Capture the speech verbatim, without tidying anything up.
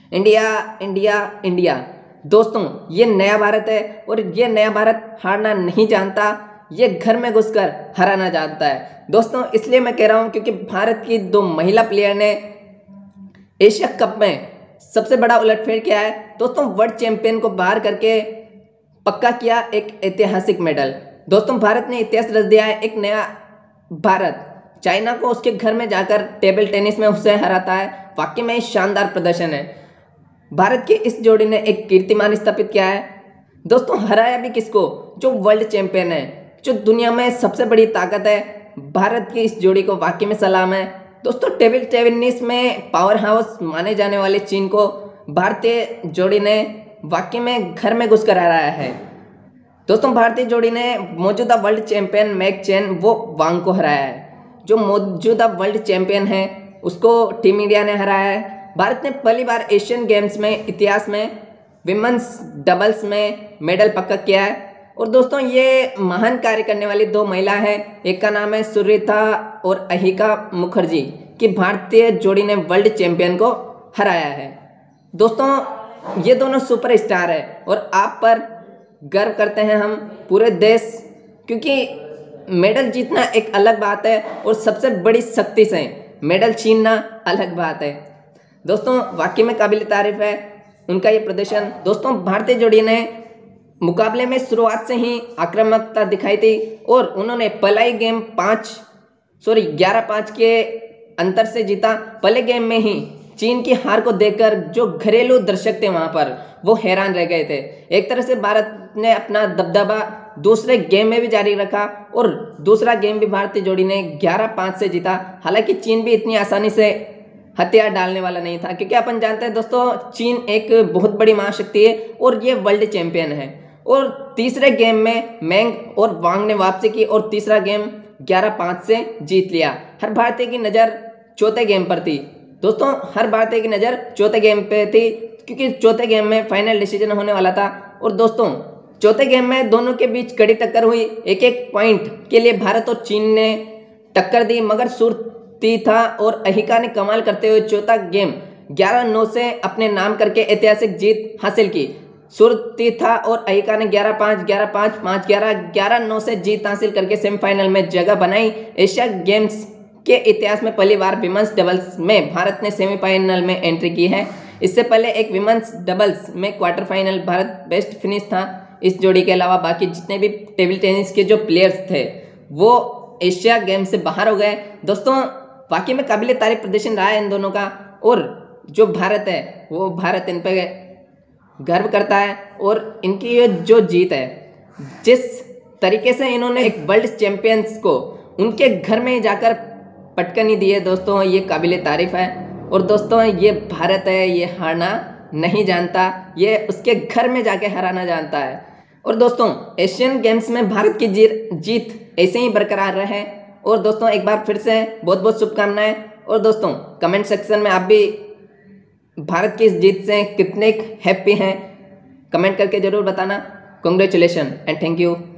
India India India. दोस्तों ये नया भारत है और ये नया भारत हारना नहीं जानता, ये घर में घुसकर हराना जानता है। दोस्तों इसलिए मैं कह रहा हूँ क्योंकि भारत की दो महिला प्लेयर ने एशिया कप में सबसे बड़ा उलटफेर किया है। दोस्तों वर्ल्ड चैंपियन को बाहर करके पक्का किया एक ऐतिहासिक मेडल। दोस्तों भारत ने इतिहास रच दिया है, एक नया भारत चाइना को उसके घर में जाकर टेबल टेनिस में उसे हराता है। वाकई में शानदार प्रदर्शन है। भारत की इस जोड़ी ने एक कीर्तिमान स्थापित किया है। दोस्तों हराया भी किसको? जो वर्ल्ड चैंपियन है, जो दुनिया में सबसे बड़ी ताकत है। भारत की इस जोड़ी को वाकई में सलाम है। दोस्तों टेबल टेनिस में पावर हाउस माने जाने वाले चीन को भारतीय जोड़ी ने वाकई में घर में घुसकर हराया है। दोस्तों भारतीय जोड़ी ने मौजूदा वर्ल्ड चैंपियन मैक चेन वो वांग को हराया है। जो मौजूदा वर्ल्ड चैंपियन है उसको टीम इंडिया ने हराया है। भारत ने पहली बार एशियन गेम्स में इतिहास में विमेंस डबल्स में मेडल पक्का किया है। और दोस्तों ये महान कार्य करने वाली दो महिला हैं, एक का नाम है सुरिता और अहिका मुखर्जी, कि भारतीय जोड़ी ने वर्ल्ड चैंपियन को हराया है। दोस्तों ये दोनों सुपर स्टार है और आप पर गर्व करते हैं हम पूरे देश, क्योंकि मेडल जीतना एक अलग बात है और सबसे बड़ी शक्ति से मेडल छीनना अलग बात है। दोस्तों वाकई में काबिल तारीफ है उनका ये प्रदर्शन। दोस्तों भारतीय जोड़ी ने मुकाबले में शुरुआत से ही आक्रामकता दिखाई थी और उन्होंने पहला ही गेम पाँच सॉरी ग्यारह पाँच के अंतर से जीता। पहले गेम में ही चीन की हार को देखकर जो घरेलू दर्शक थे वहां पर वो हैरान रह गए थे। एक तरह से भारत ने अपना दबदबा दूसरे गेम में भी जारी रखा और दूसरा गेम भी भारतीय जोड़ी ने ग्यारह पाँच से जीता। हालांकि चीन भी इतनी आसानी से हथियार डालने वाला नहीं था, क्योंकि अपन जानते हैं दोस्तों चीन एक बहुत बड़ी महाशक्ति है और ये वर्ल्ड चैंपियन है। और तीसरे गेम में मैंग और वांग ने वापसी की और तीसरा गेम ग्यारह पाँच से जीत लिया। हर भारतीय की नज़र चौथे गेम पर थी। दोस्तों हर भारतीय की नज़र चौथे गेम पे थी, क्योंकि चौथे गेम में फाइनल डिसीजन होने वाला था। और दोस्तों चौथे गेम में दोनों के बीच कड़ी टक्कर हुई। एक एक पॉइंट के लिए भारत और चीन ने टक्कर दी, मगर सुरतीथा और अहिका ने कमाल करते हुए चौथा गेम ग्यारह नौ से अपने नाम करके ऐतिहासिक जीत हासिल की। सुरतीथा और अहिका ने ग्यारह पाँच ग्यारह पाँच पाँच ग्यारह ग्यारह नौ से जीत हासिल करके सेमीफाइनल में जगह बनाई। एशिया गेम्स के इतिहास में पहली बार विमेंस डबल्स में भारत ने सेमीफाइनल में एंट्री की है। इससे पहले एक विमेंस डबल्स में quarter final Bharat best finish था। इस जोड़ी के अलावा बाकी जितने भी टेबल टेनिस के जो प्लेयर्स थे वो एशिया गेम से बाहर हो गए। दोस्तों वाकई में काबिल तारीफ प्रदर्शन रहा है इन दोनों का, और जो भारत है वो भारत इन पर गर्व करता है। और इनकी ये जो जीत है, जिस तरीके से इन्होंने एक वर्ल्ड चैंपियंस को उनके घर में जाकर पटकनी दी है, दोस्तों ये काबिल तारीफ है। और दोस्तों ये भारत है, ये हारना नहीं जानता, ये उसके घर में जाके हराना जानता है। और दोस्तों एशियन गेम्स में भारत की जीत जीत ऐसे ही बरकरार रहे। और दोस्तों एक बार फिर से बहुत बहुत शुभकामनाएं। और दोस्तों कमेंट सेक्शन में आप भी भारत की इस जीत से कितने हैप्पी हैं कमेंट करके ज़रूर बताना। Congratulation and thank you.